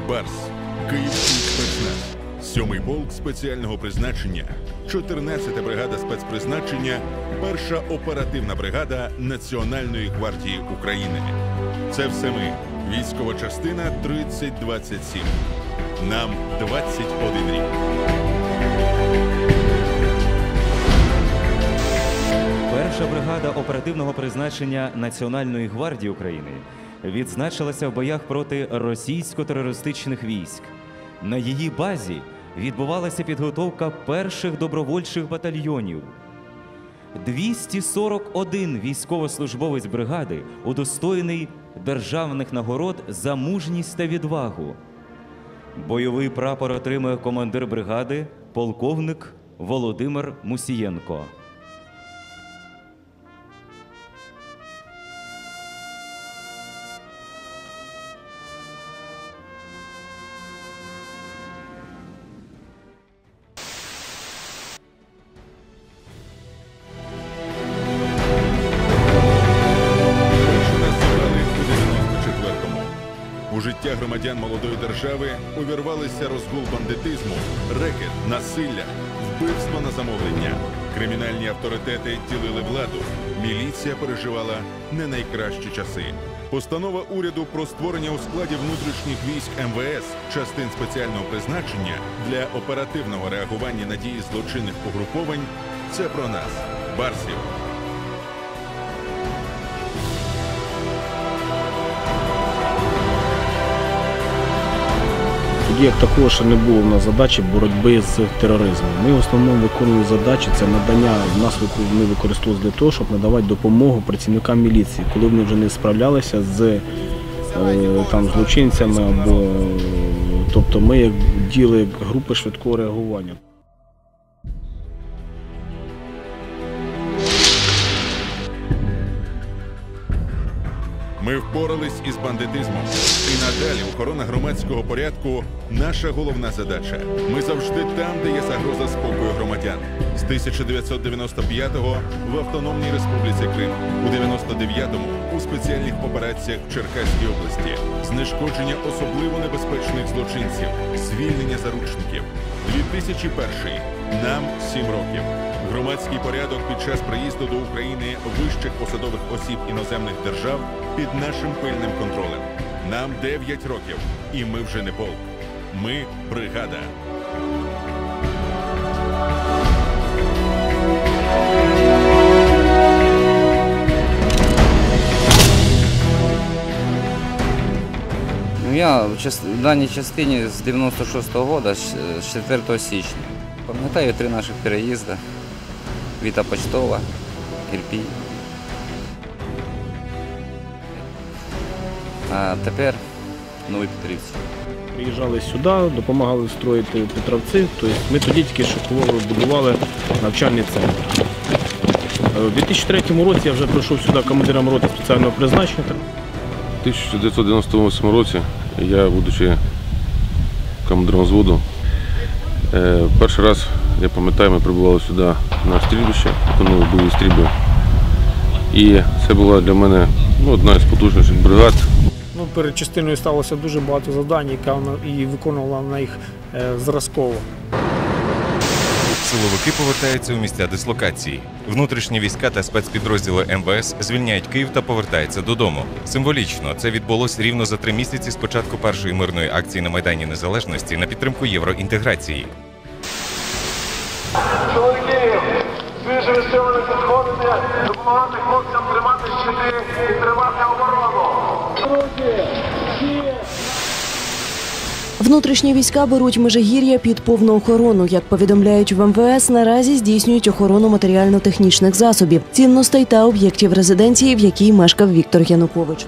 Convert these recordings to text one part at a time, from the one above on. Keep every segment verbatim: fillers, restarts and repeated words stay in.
Барс, Київський спецназ, сьомий полк спеціального призначення, чотирнадцята бригада спецпризначення, перша оперативна бригада Національної гвардії України. Це все ми. Військова частина тридцять двадцять сім. Нам двадцять один рік. Перша бригада оперативного призначення Національної гвардії України відзначилася в боях проти російсько-терористичних військ. На її базі відбувалася підготовка перших добровольчих батальйонів. двісті сорок один військовослужбовець бригади удостоєний державних нагород за мужність та відвагу. Бойовий прапор отримує командир бригади полковник Володимир Мусієнко. У життя громадян молодої держави увірвалися розгул бандитизму, рекет, насилля, вбивства на замовлення. Кримінальні авторитети ділили владу. Міліція переживала не найкращі часи. Постанова уряду про створення у складі внутрішніх військ ем ве ес частин спеціального призначення для оперативного реагування на дії злочинних угруповань – це про нас, барсів. Як такого ще не було в нас задачі боротьби з тероризмом. Ми в основному виконуємо задачі, це надання, нас ми використовуємо для того, щоб надавати допомогу працівникам міліції, коли вони вже не справлялися з там, злочинцями, або, тобто ми як діли групи швидкого реагування. Ми впорались із бандитизмом. І надалі охорона громадського порядку – наша головна задача. Ми завжди там, де є загроза спокою громадян. З тисяча дев'ятсот дев'яносто п'ятого в Автономній Республіці Крим, у дев'яносто дев'ятому у спеціальних операціях в Черкаській області, знешкодження особливо небезпечних злочинців, звільнення заручників. дві тисячі перший. Нам сім років. Громадський порядок під час приїзду до України вищих посадових осіб іноземних держав під нашим пильним контролем. Нам дев'ять років, і ми вже не полк. Ми – бригада. Я в даній частині з дев'яносто шостого року, з четвертого січня. Пам'ятаю три наших переїзди. Віта Почтова, Ірпінь. А тепер Нові Петрівці. Приїжджали сюди, допомагали строїти Петровці, тобто ми тоді тільки шокували, будували навчальний центр. У дві тисячі третьому році я вже прийшов сюди командиром роти спеціального призначення. У тисяча дев'ятсот дев'яносто восьмому році я, будучи командиром взводу, перший раз, я пам'ятаю, ми прибували сюди на стрільбище, виконували бойові стрільби. І це була для мене ну, одна із потужніших бригад. Ну, перед частиною сталося дуже багато завдань, і виконувала на їх зразково. Силовики повертаються у місця дислокації. Внутрішні війська та спецпідрозділи ем ве ес звільняють Київ та повертаються додому. Символічно, це відбулось рівно за три місяці з початку першої мирної акції на Майдані Незалежності на підтримку євроінтеграції. Чоловіки, свіже відсилені підходити, допомагати хлопцям тримати щити і тримати оборону. Внутрішні війська беруть Межигір'я під повну охорону. Як повідомляють в ем ве ес, наразі здійснюють охорону матеріально-технічних засобів, цінностей та об'єктів резиденції, в якій мешкав Віктор Янукович.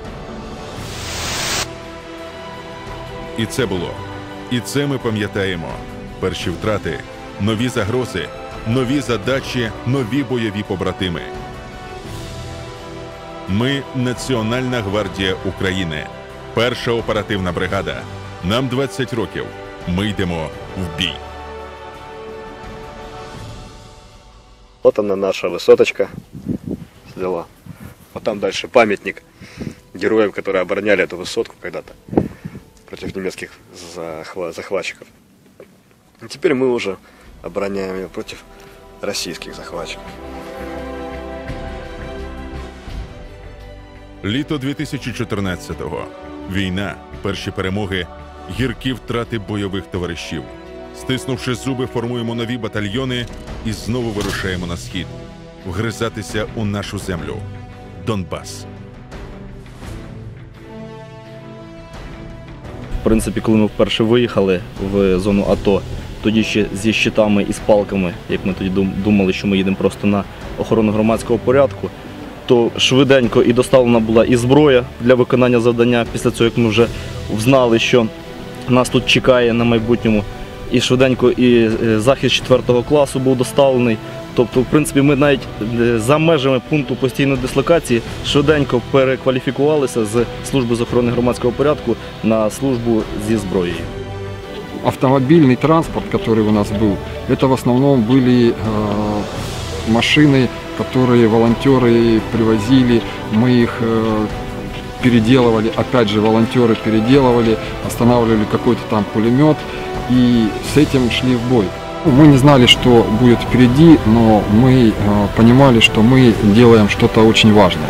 І це було. І це ми пам'ятаємо. Перші втрати, нові загрози, нові задачі, нові бойові побратими. Ми – Національна гвардія України. Перша оперативна бригада. Нам двадцять років. Ми йдемо в бій. Вот она наша высоточка. Взяла. Вот там дальше памятник героям, которые обороняли эту высотку когда-то. против немецких захва- захватчиков. И теперь мы уже обороняем ее против российских захватчиков. Літо дві тисячі чотирнадцятого. Війна, перші перемоги, гіркі втрати бойових товаришів. Стиснувши зуби, формуємо нові батальйони і знову вирушаємо на схід. Вгризатися у нашу землю. Донбас. В принципі, коли ми вперше виїхали в зону АТО, тоді ще зі щитами і з палками, як ми тоді думали, що ми їдемо просто на охорону громадського порядку, то швиденько і доставлена була і зброя для виконання завдання, після цього, як ми вже знали, що нас тут чекає на майбутньому, і швиденько і захист четвертого класу був доставлений. Тобто, в принципі, ми навіть за межами пункту постійної дислокації швиденько перекваліфікувалися з служби з охорони громадського порядку на службу зі зброєю. Автомобильный транспорт, который у нас был, это в основном были э, машины, которые волонтеры привозили, мы их э, переделывали, опять же волонтеры переделывали, останавливали какой-то там пулемет и с этим шли в бой. Мы не знали, что будет впереди, но мы э, понимали, что мы делаем что-то очень важное.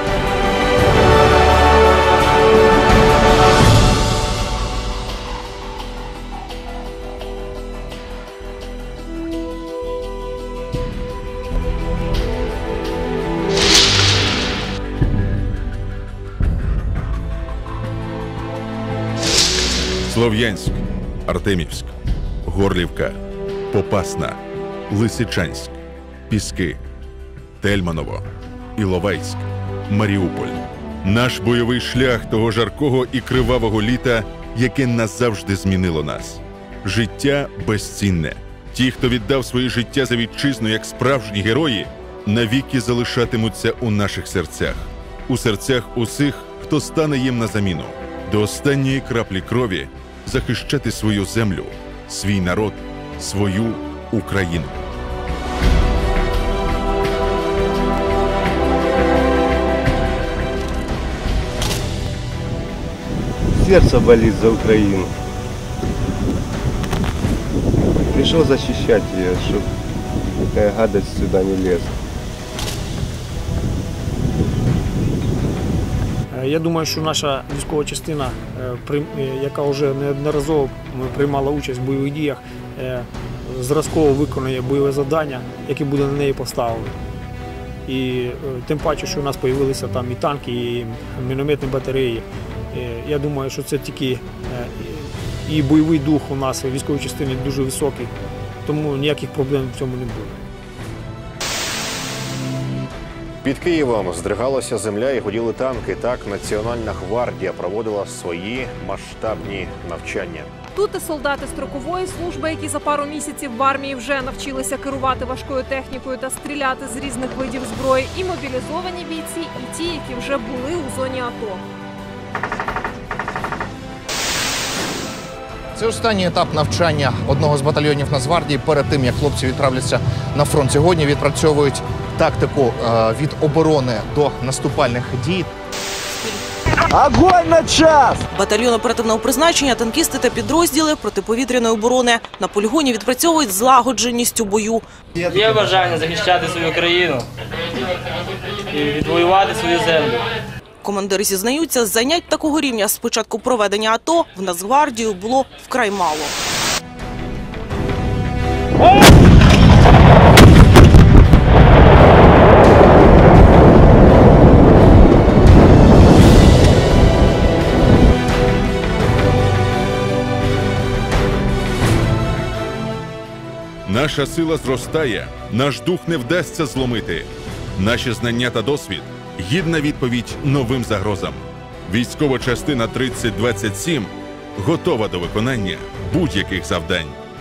Слов'янськ, Артемівськ, Горлівка, Попасна, Лисичанськ, Піски, Тельманово, Іловайськ, Маріуполь. Наш бойовий шлях того жаркого і кривавого літа, яке назавжди змінило нас. Життя безцінне. Ті, хто віддав своє життя за вітчизну як справжні герої, навіки залишатимуться у наших серцях. У серцях усіх, хто стане їм на заміну. До останньої краплі крові захищати свою землю, свій народ, свою Україну. Сердце болит за Украину. Пришел защищать ее, чтобы такая гадость сюда не лезла. Я думаю, що наша військова частина, яка вже неодноразово приймала участь в бойових діях, зразково виконує бойове завдання, яке буде на неї поставлено. І тим паче, що у нас з'явилися там і танки, і мінометні батареї. Я думаю, що це тільки і бойовий дух у нас в військовій частині дуже високий, тому ніяких проблем в цьому не буде. Під Києвом здригалася земля і гуділи танки. Так Національна гвардія проводила свої масштабні навчання. Тут і солдати строкової служби, які за пару місяців в армії вже навчилися керувати важкою технікою та стріляти з різних видів зброї, і мобілізовані бійці, і ті, які вже були у зоні АТО. Це останній етап навчання одного з батальйонів Нацгвардії перед тим, як хлопці відправляться на фронт. Сьогодні відпрацьовують тактику від оборони до наступальних дій. Огонь на час! Батальйон оперативного призначення, танкісти та підрозділи протиповітряної оборони на полігоні відпрацьовують злагодженість у бою. Є бажання захищати свою країну і відвоювати свою землю. Командири зізнаються, занять такого рівня з початку проведення АТО в Нацгвардію було вкрай мало. Наша сила зростає, наш дух не вдасться зломити. Наші знання та досвід – гідна відповідь новим загрозам. Військова частина тридцять двадцять сім готова до виконання будь-яких завдань.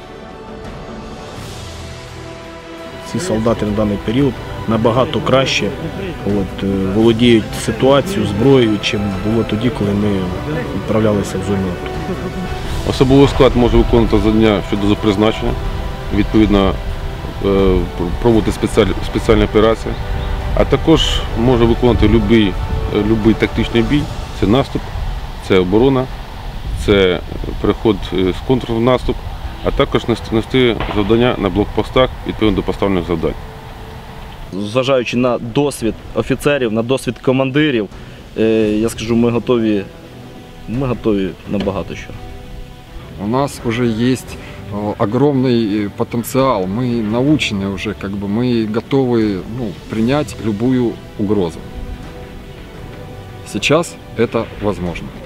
Ці солдати на даний період набагато краще от, володіють ситуацією, зброєю, чим було тоді, коли ми відправлялися в зону АТО. Особовий склад може виконувати завдання щодо призначення, відповідно проводити спеціальні, спеціальні операції, а також може виконувати будь-який будь-який тактичний бій, це наступ, це оборона, це переход з контру в наступ, а також нести завдання на блокпостах відповідно до поставлених завдань. Зважаючи на досвід офіцерів, на досвід командирів, я скажу, ми готові, ми готові на багато що. У нас уже есть огромный потенциал, мы научены уже, как бы, мы готовы, ну, принять любую угрозу. Сейчас это возможно.